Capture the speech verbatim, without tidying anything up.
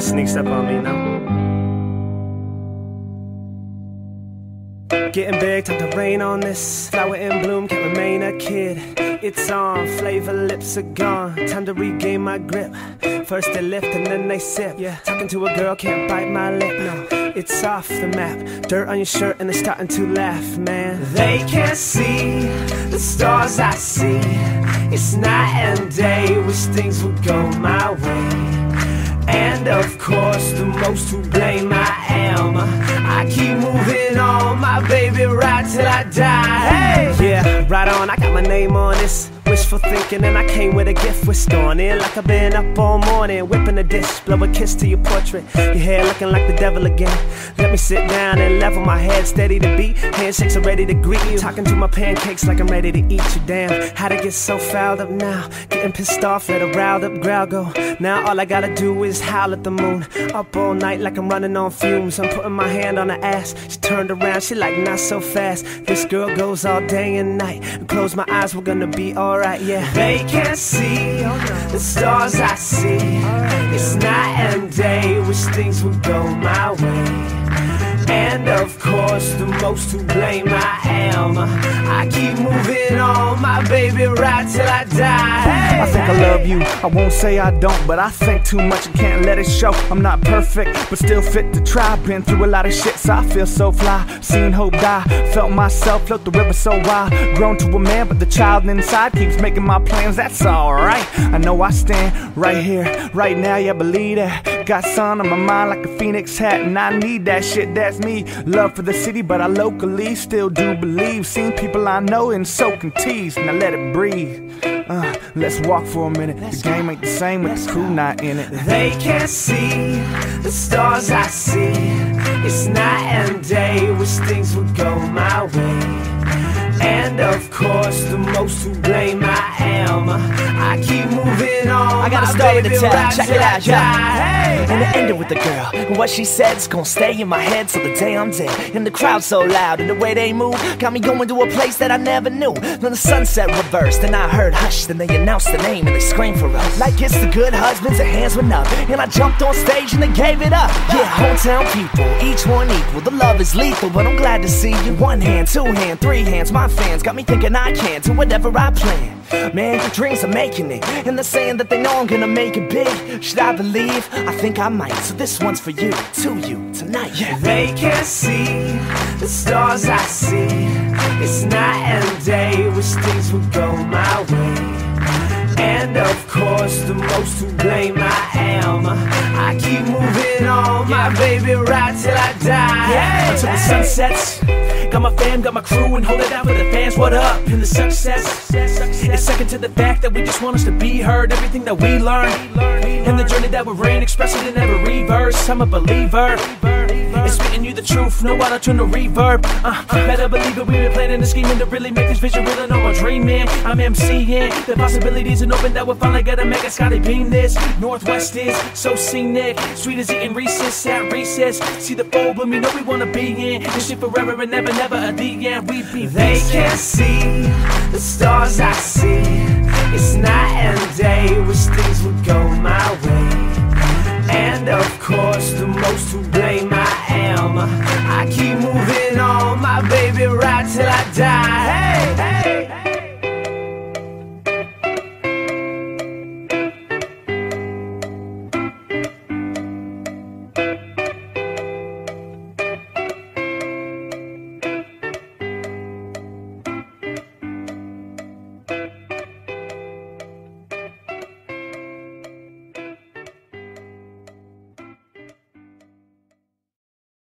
sneaks up on me, you know. Getting big, time to rain on this. Flower in bloom, can't remain a kid. It's on, flavor lips are gone. Time to regain my grip. First they lift and then they sip. Yeah, talking to a girl, can't bite my lip. No, it's off the map. Dirt on your shirt and they're starting to laugh, man. They can't see the stars I see. It's night and day, wish things would go my way. And of course, the most to blame I am. I keep moving on, my baby, right till I die. Hey! Yeah, right on, I got my name on this. Wishful thinking and I came with a gift. We're storming in like I've been up all morning. Whipping a dish, blow a kiss to your portrait. Your hair looking like the devil again. Let me sit down and level my head, steady to beat. Handshakes are ready to greet you. Talking to my pancakes like I'm ready to eat you. Damn, how'd it get so fouled up now? Getting pissed off, let a riled up growl go. Now all I gotta do is howl at the moon. Up all night like I'm running on fumes. I'm putting my hand on her ass. She turned around, she like not so fast. This girl goes all day and night. Close my eyes, we're gonna be alright. Yeah, they can't see the stars I see. It's night and day, wish things would go my way. And of course, the most to blame I am. I keep moving on, my baby, right till I die. Hey, I think hey. I love you, I won't say I don't, but I think too much and can't let it show. I'm not perfect, but still fit to try. Been through a lot of shit, so I feel so fly. Seen hope die, felt myself float the river so wild. Grown to a man, but the child inside keeps making my plans, that's alright. I know I stand right here, right now, yeah, believe that. Got sun on my mind like a phoenix hat, and I need that shit, that's me. Love for the city, but I locally still do believe. Seen people I know in soaking teas, now let it breathe. Uh, let's walk for a minute. The game ain't the same with the crew not in it. They can't see the stars I see. It's night and day, wish things would go my way. And of course, the most to blame I am. I keep moving on. I got a my story to baby, tell, right check till it I out, yeah. die. Hey, And it hey. ended with the girl, and what she said's gonna stay in my head till the day I'm dead. And the crowd so loud, and the way they move got me going to a place that I never knew. Then the sunset reversed, and I heard hush. Then they announced the name, and they screamed for us. Like it's the good husbands, their hands went up, and I jumped on stage, and they gave it up. Yeah, hometown people, each one equal. The love is lethal, but I'm glad to see you. One hand, two hand, three hands, my fans got me thinking I can do whatever I plan. Man, dreams are making it, and they're saying that they know I'm gonna make it big. Should I believe? I think I might. So this one's for you, to you, tonight. Yeah. They can't see the stars I see. It's night and day, wish things would go my way. And of course, the most to blame I am. I keep moving on, my baby, right till I die. Yeah, until the sun sets. Got my fam, got my crew, and hold it down for the fans. What up? In the success, it's second to the fact that we just want us to be heard. Everything that we learn, and the journey that we're in, express it in every verse. I'm a believer. It's spitting you the truth, no auto tune to reverb. Uh, better believe it, we've been planning and scheming to really make this vision real. I know I'm dreaming, I'm MCing. The possibilities are open that we're finally gonna make it. Scotty beam this. Northwest is so scenic, sweet as eating Reese's at recess. See the fold when we know we wanna be in this shit forever and never, never at the end. We be They can't see the stars I see. It's night and day, wish things would go